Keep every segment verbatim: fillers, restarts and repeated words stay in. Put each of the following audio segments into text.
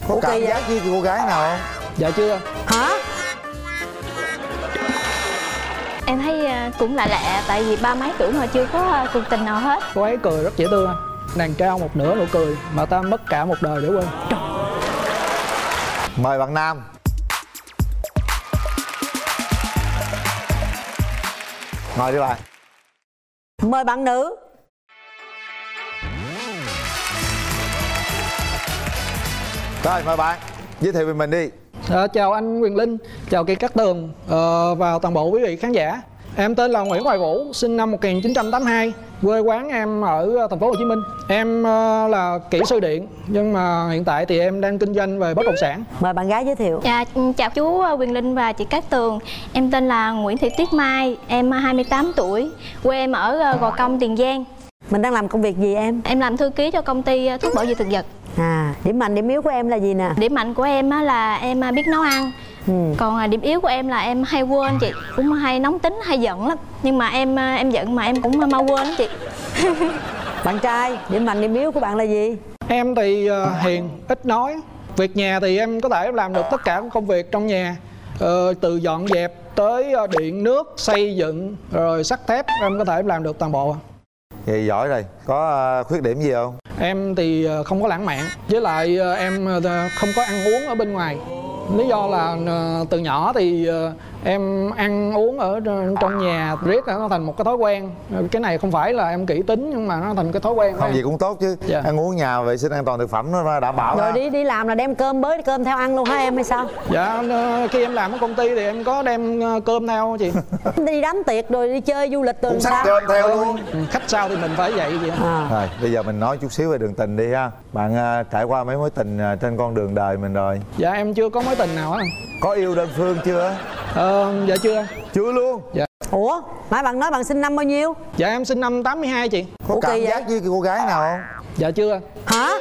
Có Ủa, cảm giác với cô gái nào không? Dạ chưa. Hả? Em thấy cũng lạ lạ, tại vì ba mấy tuổi mà chưa có cuộc tình nào hết. Cô ấy cười rất dễ thương anh. Nàng trao một nửa nụ cười mà ta mất cả một đời để quên. Mời bạn nam. Ngồi đi bạn. Mời bạn nữ. Rồi mời bạn giới thiệu về mình đi. À, chào anh Quyền Linh, chào chị Cát Tường uh, và toàn bộ quý vị khán giả. Em tên là Nguyễn Hoài Vũ, sinh năm một nghìn chín trăm tám mươi hai, quê quán em ở thành phố Hồ Chí Minh. Em uh, là kỹ sư điện, nhưng mà hiện tại thì em đang kinh doanh về bất động sản. Mời bạn gái giới thiệu. Dạ, chào chú Quyền Linh và chị Cát Tường. Em tên là Nguyễn Thị Tuyết Mai, em hai mươi tám tuổi, quê em ở Gò Công, Tiền Giang. Mình đang làm công việc gì em? Em làm thư ký cho công ty thuốc bảo vệ thực vật. À, điểm mạnh điểm yếu của em là gì nè? Điểm mạnh của em á là em biết nấu ăn. Ừ. Còn điểm yếu của em là em hay quên chị, cũng hay nóng tính, hay giận lắm. Nhưng mà em em giận mà em cũng mau quên lắm chị. Bạn trai, điểm mạnh điểm yếu của bạn là gì? Em thì uh, hiền, ít nói. Việc nhà thì em có thể làm được tất cả các công việc trong nhà, uh, từ dọn dẹp tới uh, điện nước, xây dựng, rồi sắt thép, em có thể làm được toàn bộ. Vậy giỏi rồi. Có uh, khuyết điểm gì không? Em thì không có lãng mạn, với lại em không có ăn uống ở bên ngoài. Lý do là từ nhỏ thì em ăn uống ở trong nhà riết nó thành một cái thói quen. Cái này không phải là em kỹ tính nhưng mà nó thành cái thói quen. Không gì cũng tốt chứ. Dạ. Ăn uống nhà vệ sinh an toàn thực phẩm nó đảm bảo. Rồi ha. đi đi làm là đem cơm bới cơm theo ăn luôn hả em hay sao? Dạ, khi em làm ở công ty thì em có đem cơm theo chị. Đi đám tiệc rồi đi chơi du lịch rồi cũng sao? xách cơm theo luôn. Khách sao thì mình phải vậy vậy. À. Rồi bây giờ mình nói chút xíu về đường tình đi ha. Bạn uh, trải qua mấy mối tình uh, trên con đường đời mình rồi? Dạ em chưa có mối tình nào á. Có yêu đơn phương chưa? Ờ, dạ chưa. Chưa luôn? Dạ. Ủa, nãy bạn nói bạn sinh năm bao nhiêu? Dạ em sinh năm tám mươi hai chị. Có Ủa, cảm giác với cô gái nào không? Dạ chưa. Hả?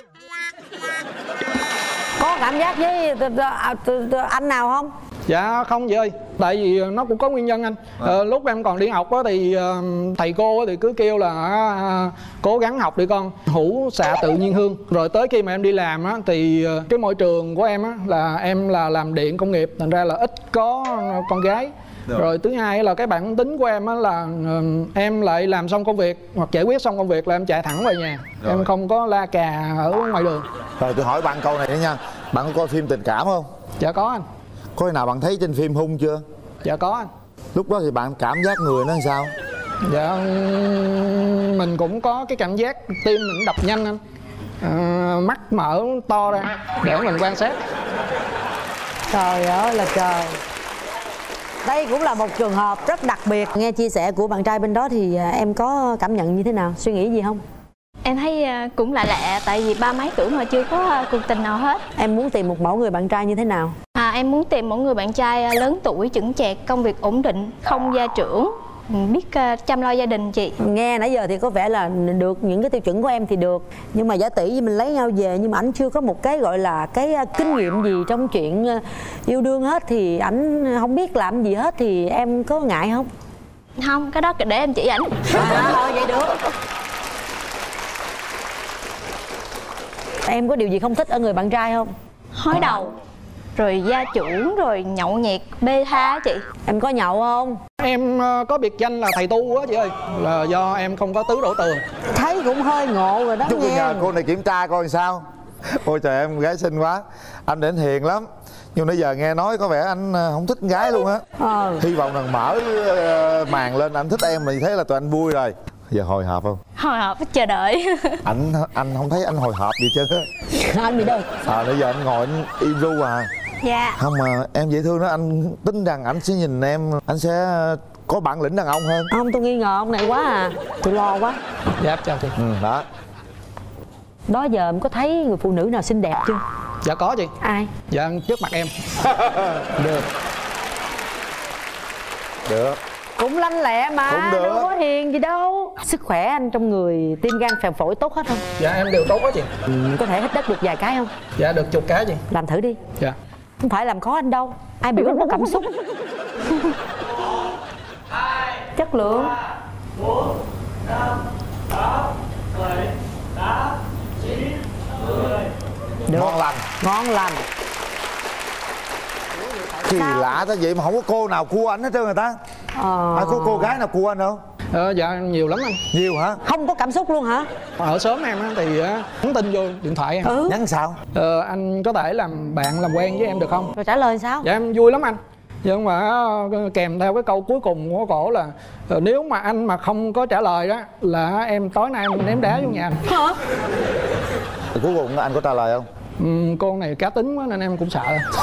Có cảm giác với anh nào không? Dạ không chị ơi, tại vì nó cũng có nguyên nhân anh. à. ờ, Lúc em còn đi học á, thì uh, thầy cô thì cứ kêu là uh, cố gắng học đi con, hữu xạ tự nhiên hương. Rồi tới khi mà em đi làm á, thì uh, cái môi trường của em á, là em là làm điện công nghiệp, thành ra là ít có con gái. Được. Rồi thứ hai là cái bản tính của em á, là uh, em lại làm xong công việc hoặc giải quyết xong công việc là em chạy thẳng về nhà. Rồi. Em không có la cà ở ngoài đường. Rồi tôi hỏi bạn câu này nữa nha. Bạn có coi phim tình cảm không? Dạ có anh. Có khi nào bạn thấy trên phim hung chưa? Dạ có anh. Lúc đó thì bạn cảm giác người nó làm sao? Dạ mình cũng có cái cảm giác tim mình đập nhanh anh. à, Mắt mở to ra để mình quan sát. Trời ơi là trời. Đây cũng là một trường hợp rất đặc biệt. Nghe chia sẻ của bạn trai bên đó thì em có cảm nhận như thế nào? Suy nghĩ gì không? Em thấy cũng lạ lạ, tại vì ba mấy tuổi mà chưa có cuộc tình nào hết. Em muốn tìm một mẫu người bạn trai như thế nào? À, em muốn tìm một người bạn trai lớn tuổi, chững chạc, công việc ổn định, không gia trưởng, biết chăm lo gia đình chị. Nghe nãy giờ thì có vẻ là được, những cái tiêu chuẩn của em thì được. Nhưng mà giả tỷ vì mình lấy nhau về nhưng mà ảnh chưa có một cái gọi là cái kinh nghiệm gì trong chuyện yêu đương hết, thì ảnh không biết làm gì hết, thì em có ngại không? Không, cái đó để em chỉ ảnh. À, thôi vậy được. Em có điều gì không thích ở người bạn trai không? Hói đầu, rồi gia trưởng, rồi nhậu nhẹt, bê tha chị. Em có nhậu không? Em có biệt danh là thầy tu á chị ơi, là do em không có tứ đổ tường. Thấy cũng hơi ngộ rồi đó. Chút nghe. nhờ cô này kiểm tra coi sao. Ôi trời, em gái xinh quá. Anh đến hiền lắm. Nhưng nãy giờ nghe nói có vẻ anh không thích con gái luôn á. Ờ. Hy vọng rằng mở màn lên anh thích em thì thế là tụi anh vui rồi. Giờ hồi hộp không? Hồi hộp, chờ đợi. Anh anh không thấy anh hồi hộp gì chứ. Anh bị đâu? À bây giờ anh ngồi anh im ru à. Dạ. Không mà em dễ thương đó, anh tin rằng anh sẽ nhìn em, anh sẽ có bản lĩnh đàn ông hơn. Không, tôi nghi ngờ ông này quá à. Tôi lo quá. Dạ chào chị. Ừ đó. Đó giờ em có thấy người phụ nữ nào xinh đẹp chưa? Dạ có chị. Ai? Dạ trước mặt em. Được. Được. Cũng lanh lẹ mà, cũng được. đâu có hiền gì đâu. Sức khỏe anh trong người, tim gan phèo phổi tốt hết không? Dạ em đều tốt quá chị. Ừ, có thể hít đất được vài cái không? Dạ được chục cái chị. Làm thử đi. Dạ. Không phải làm khó anh đâu. Ai biểu anh có cảm xúc. Chất lượng. bốn, năm, sáu, bảy, tám, chín, mười. Ngon lành. Ngon lành. Kỳ lạ ta vậy mà không có cô nào cua anh hết trơn người ta. Ờ... À, có cô gái nào cua anh không? Ờ, dạ nhiều lắm anh. Nhiều hả? Không có cảm xúc luôn hả? Ở sớm em á thì á, nhắn tin vô điện thoại em. Ừ. Nhắn sao? Ờ, anh có thể làm bạn làm quen với em được không? Rồi trả lời sao? Dạ em vui lắm anh. Nhưng mà kèm theo cái câu cuối cùng của cổ là nếu mà anh mà không có trả lời đó là em tối nay em ném đá vô nhà anh. Hả? Cuối cùng anh có trả lời không? Ừ, con này cá tính quá nên em cũng sợ.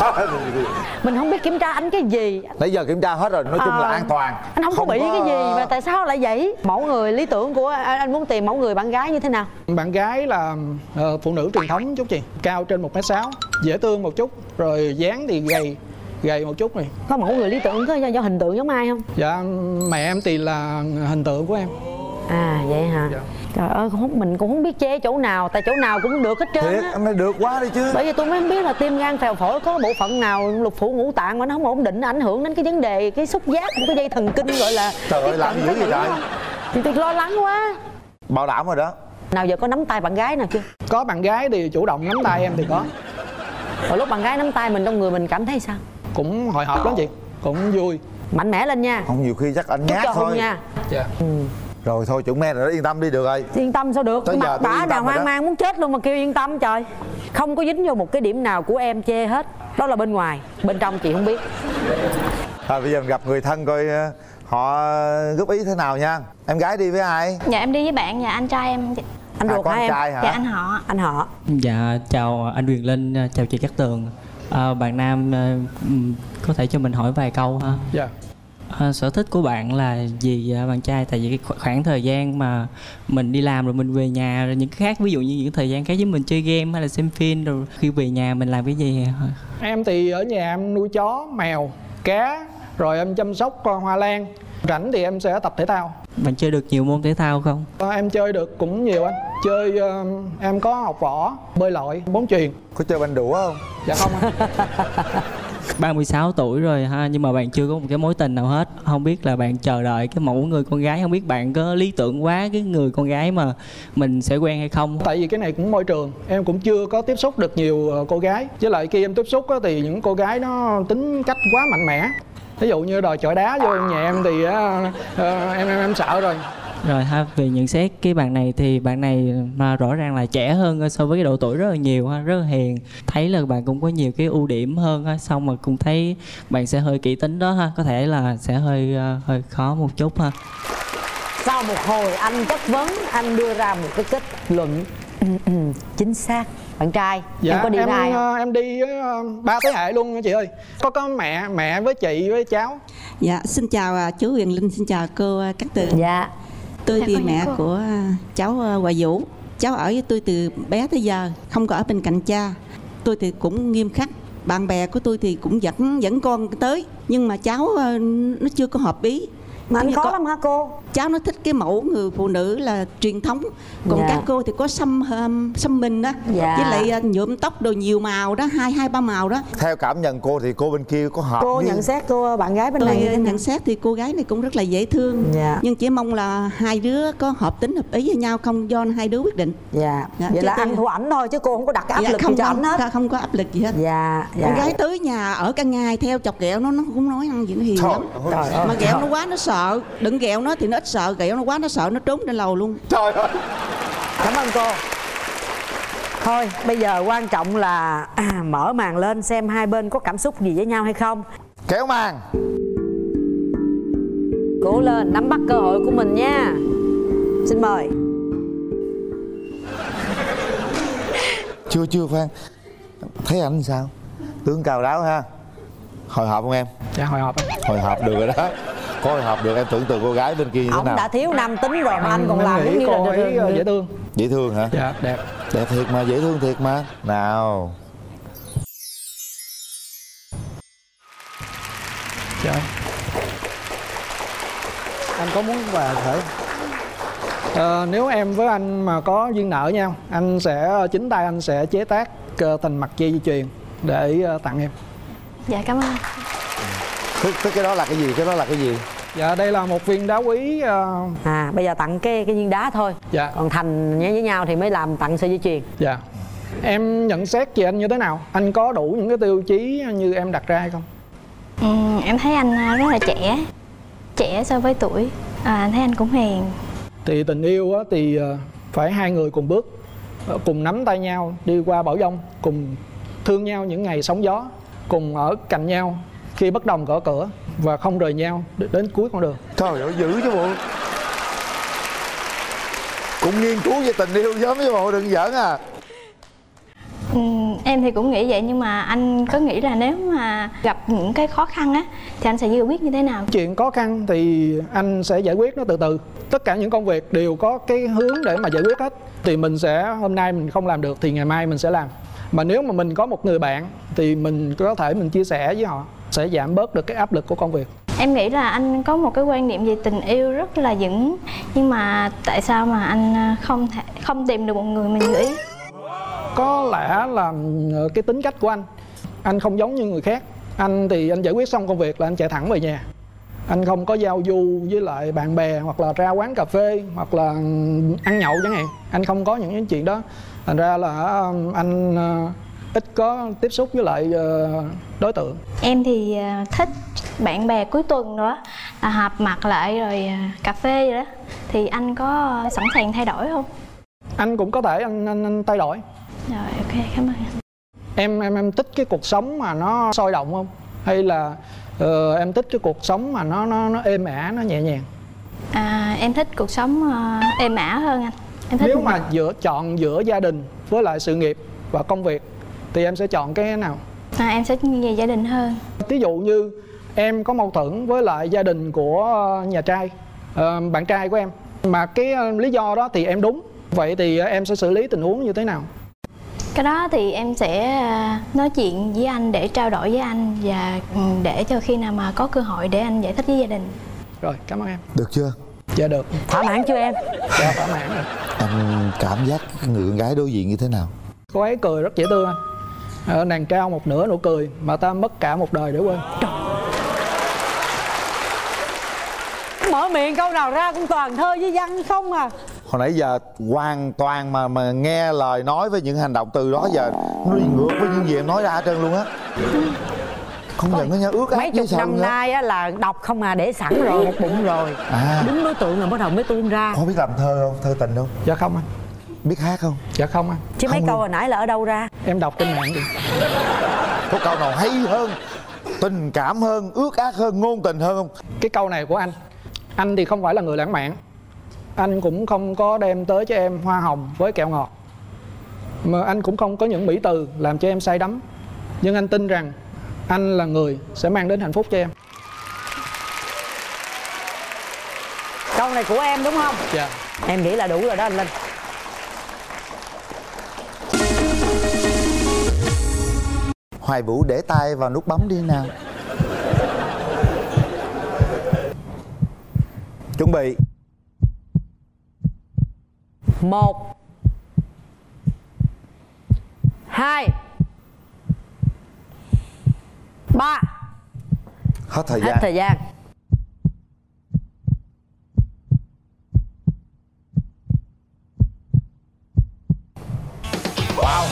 Mình không biết kiểm tra anh cái gì. Nãy giờ kiểm tra hết rồi, nói chung à, là an toàn. Anh không, không có bị có... cái gì mà tại sao lại vậy? Mẫu người lý tưởng của anh, anh muốn tìm mẫu người bạn gái như thế nào? Bạn gái là uh, phụ nữ truyền thống chút gì, cao trên một mét sáu, dễ thương một chút, rồi dáng thì gầy gầy một chút này. Có mẫu người lý tưởng có do, do hình tượng giống ai không? Dạ mẹ em thì là hình tượng của em. À vậy hả? Dạ. Trời ơi không, mình cũng không biết chê chỗ nào, tại chỗ nào cũng được hết trơn. Thiệt, anh này được quá đi chứ. Bởi vì tôi mới biết là tim gan phèo phổi có bộ phận nào lục phủ ngũ tạng mà nó không ổn định, nó ảnh hưởng đến cái vấn đề cái xúc giác, một cái dây thần kinh gọi là. Trời ơi làm dữ vậy trời. Thì tôi lo lắng quá. Bảo đảm rồi đó. Nào giờ có nắm tay bạn gái nào chưa? Có bạn gái thì chủ động nắm tay em thì có. Rồi lúc bạn gái nắm tay mình trong người mình cảm thấy sao? Cũng hồi hộp lắm chị, cũng vui. Mạnh mẽ lên nha. Không, nhiều khi chắc anh nhát thôi nha. Dạ. Ừ. Rồi thôi chuẩn me rồi đó, yên tâm đi được rồi. Yên tâm sao được? Tới giờ Bả nào hoang mang muốn chết luôn mà kêu yên tâm trời. Không có dính vô một cái điểm nào của em chê hết. Đó là bên ngoài, bên trong chị không biết. À, bây giờ mình gặp người thân coi họ góp ý thế nào nha. Em gái đi với ai? Dạ em đi với bạn và anh trai em. Anh ruột à, hả em? Trai hả? Dạ anh họ. Anh họ. Dạ chào anh Quyền Linh, chào chị Cát Tường. À, bạn nam à, có thể cho mình hỏi vài câu ha? Dạ. À, sở thích của bạn là gì bạn trai? Tại vì cái khoảng thời gian mà mình đi làm rồi mình về nhà rồi những cái khác, ví dụ như những thời gian khác với mình chơi game hay là xem phim, rồi khi về nhà mình làm cái gì? Em thì ở nhà em nuôi chó, mèo, cá, rồi em chăm sóc hoa lan. Rảnh thì em sẽ tập thể thao. Bạn chơi được nhiều môn thể thao không? À, em chơi được cũng nhiều anh. Chơi uh, em có học võ, bơi lội, bóng chuyền. Có chơi banh đũa không? Dạ không anh. ba mươi sáu tuổi rồi ha, nhưng mà bạn chưa có một cái mối tình nào hết. Không biết là bạn chờ đợi cái mẫu người con gái, không biết bạn có lý tưởng quá cái người con gái mà mình sẽ quen hay không? Tại vì cái này cũng môi trường, em cũng chưa có tiếp xúc được nhiều cô gái. Với lại khi em tiếp xúc á, thì những cô gái nó tính cách quá mạnh mẽ. Ví dụ như đòi chọi đá vô nhà em thì uh, uh, em, em em sợ rồi. Rồi ha, về nhận xét cái bạn này thì bạn này mà rõ ràng là trẻ hơn so với cái độ tuổi rất là nhiều ha, rất là hiền. Thấy là bạn cũng có nhiều cái ưu điểm hơn ha, xong mà cũng thấy bạn sẽ hơi kỹ tính đó ha, có thể là sẽ hơi uh, hơi khó một chút ha. Sau một hồi anh chất vấn, anh đưa ra một cái kết luận chính xác. Bạn trai, dạ, em có đi em, với ai không? em đi ba thế hệ luôn chị ơi. Có có mẹ, mẹ với chị với cháu. Dạ, xin chào chú Huyền Linh, xin chào cô Cát Tường. Dạ. Tôi dạ, thì mẹ cô. của cháu Hoài Vũ. Cháu ở với tôi từ bé tới giờ, không có ở bên cạnh cha. Tôi thì cũng nghiêm khắc. Bạn bè của tôi thì cũng dẫn dẫn con tới, nhưng mà cháu nó chưa có hợp ý. Mà anh khó có, lắm hả cô? Cháu nó thích cái mẫu người phụ nữ là truyền thống. Còn dạ. các cô thì có xăm um, xăm mình đó, dạ. với lại uh, nhuộm tóc đồ nhiều màu đó, hai hai ba màu đó. Theo cảm nhận cô thì cô bên kia có hợp Cô với... nhận xét cô bạn gái bên Tôi này nhận xét thì cô gái này cũng rất là dễ thương. dạ. Nhưng chỉ mong là hai đứa có hợp tính hợp ý với nhau, không do hai đứa quyết định. Dạ, dạ. Vậy Chứ là tôi... anh thua ảnh thôi chứ cô không có đặt cái áp dạ, lực không, gì cho không, ảnh hết. không có áp lực gì hết. Dạ, dạ. Con gái tới nhà ở cả ngày theo chọc ghẹo nó, nó cũng nói ăn gì nó hiền Trời lắm. ơi. Mà ghẹo nó quá nó sợ, đừng ghẹo nó thì nó ít sợ, ghẹo nó quá nó sợ nó trốn trên lầu luôn. Trời ơi. Cảm ơn cô. Thôi bây giờ quan trọng là à, mở màn lên xem hai bên có cảm xúc gì với nhau hay không. Kéo màn. Cố lên, nắm bắt cơ hội của mình nha. Xin mời. Chưa chưa Phan. Thấy anh sao? Tướng cao ráo ha. Hồi hộp không em? Dạ hồi hộp. Hồi hộp được rồi đó. Có hồi hộp được, em tưởng tượng cô gái bên kia như thế Ông nào? đã thiếu nam tính rồi mà anh còn Em làm nghĩ giống như cô là ấy được. dễ thương. Dễ thương hả? Dạ đẹp. Đẹp thiệt mà, dễ thương thiệt mà. Nào. Dạ. Anh có muốn và thể À, nếu em với anh mà có duyên nợ nhau, anh sẽ chính tay anh sẽ chế tác thành mặt dây di chuyền để tặng em. Dạ cảm ơn. Tức, tức cái đó là cái gì? Cái đó là cái gì? Dạ đây là một viên đá quý. Uh... À bây giờ tặng cái cái viên đá thôi. Dạ. Còn thành nhé với nhau thì mới làm tặng sợi dây chuyền. Dạ. Em nhận xét về anh như thế nào? Anh có đủ những cái tiêu chí như em đặt ra hay không? Ừ, em thấy anh rất là trẻ, trẻ so với tuổi. À, thấy anh cũng hiền. Thì tình yêu á, thì phải hai người cùng bước, cùng nắm tay nhau đi qua bão giông, cùng thương nhau những ngày sóng gió, cùng ở cạnh nhau khi bất đồng cỡ cửa và không rời nhau đến cuối con đường. Trời ơi, dữ chứ bộ. Cũng nghiên cứu về tình yêu giống với bộ, đừng giỡn à. Ừ, em thì cũng nghĩ vậy, nhưng mà anh có nghĩ là nếu mà gặp những cái khó khăn á thì anh sẽ giải quyết như thế nào? Chuyện khó khăn thì anh sẽ giải quyết nó từ từ. Tất cả những công việc đều có cái hướng để mà giải quyết hết. Thì mình sẽ, hôm nay mình không làm được thì ngày mai mình sẽ làm. Mà nếu mà mình có một người bạn thì mình có thể mình chia sẻ với họ, sẽ giảm bớt được cái áp lực của công việc. Em nghĩ là anh có một cái quan niệm về tình yêu rất là vững, nhưng mà tại sao mà anh không thể, không tìm được một người mình như ý? Có lẽ là cái tính cách của anh. Anh không giống như người khác. Anh thì anh giải quyết xong công việc là anh chạy thẳng về nhà. Anh không có giao du với lại bạn bè, hoặc là ra quán cà phê, hoặc là ăn nhậu chẳng hạn. Anh không có những cái chuyện đó. Thành ra là anh ít có tiếp xúc với lại đối tượng. Em thì thích bạn bè cuối tuần nữa, là họp mặt lại rồi cà phê rồi đó. Thì anh có sẵn sàng thay đổi không? Anh cũng có thể anh, anh, anh thay đổi. Rồi, ok, cảm ơn anh. Em em em thích cái cuộc sống mà nó sôi động không? Hay là uh, em thích cái cuộc sống mà nó nó nó êm ả, nó nhẹ nhàng? À, em thích cuộc sống uh, êm ả hơn anh. Em thích. Nếu mà giữa chọn giữa gia đình với lại sự nghiệp và công việc thì em sẽ chọn cái nào? À, em sẽ về gia đình hơn. Ví dụ như em có mâu thuẫn với lại gia đình của nhà trai, uh, bạn trai của em, mà cái uh, lý do đó thì em đúng, vậy thì uh, em sẽ xử lý tình huống như thế nào? Cái đó thì em sẽ nói chuyện với anh để trao đổi với anh, và để cho khi nào mà có cơ hội để anh giải thích với gia đình. Rồi, cảm ơn em. Được chưa? Dạ được. Thỏa mãn chưa em? Dạ thỏa mãn rồi. Anh cảm giác người con gái đối diện như thế nào? Cô ấy cười rất dễ thương anh. Ờ, nàng trao một nửa nụ cười mà ta mất cả một đời để quên. Mở miệng câu nào ra cũng toàn thơ với văn không à. Hồi nãy giờ hoàn toàn mà mà nghe lời nói với những hành động từ đó giờ nó đi ngược với những gì em nói ra hết trơn luôn á. Không nhận nó nha, ước ác mấy chục năm nay á là đọc không à, để sẵn rồi một bụng rồi. À, đúng đối tượng là bắt đầu mới tuôn ra. Không biết làm thơ không, thơ tình không? Dạ không anh. Biết hát không? Dạ không anh. Chứ không mấy luôn. câu hồi nãy là ở đâu ra? Em đọc trên mạng đi. Có câu nào hay hơn, tình cảm hơn, ước ác hơn, ngôn tình hơn không? Cái câu này của anh. Anh thì không phải là người lãng mạn. Anh cũng không có đem tới cho em hoa hồng với kẹo ngọt, mà anh cũng không có những mỹ từ làm cho em say đắm. Nhưng anh tin rằng anh là người sẽ mang đến hạnh phúc cho em. Câu này của em đúng không? Dạ. Em nghĩ là đủ rồi đó anh Linh. Hoài Vũ để tay vào nút bấm đi nào. Chuẩn bị. Một, hai, ba. Hết thời Hết gian. thời gian. Wow.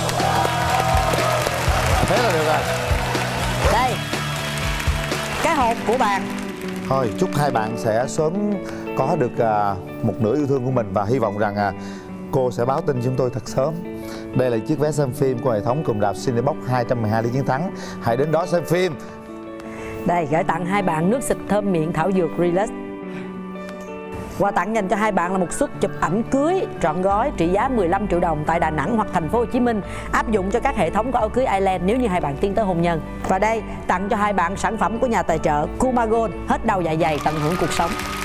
Thế là được rồi. Đây, cái hộp của bạn. Thôi chúc hai bạn sẽ sớm có được uh, một nửa yêu thương của mình, và hy vọng rằng uh, cô sẽ báo tin chúng tôi thật sớm. Đây là chiếc vé xem phim của hệ thống cụm rạp Cinebox hai trăm mười hai để chiến thắng. Hãy đến đó xem phim. Đây, gửi tặng hai bạn nước xịt thơm miệng thảo dược Relax. Quà tặng dành cho hai bạn là một suất chụp ảnh cưới trọn gói trị giá mười lăm triệu đồng tại Đà Nẵng hoặc thành phố Hồ Chí Minh, áp dụng cho các hệ thống có áo cưới Island nếu như hai bạn tiến tới hôn nhân. Và đây, tặng cho hai bạn sản phẩm của nhà tài trợ Kumagon, hết đau dạ dày tận hưởng cuộc sống.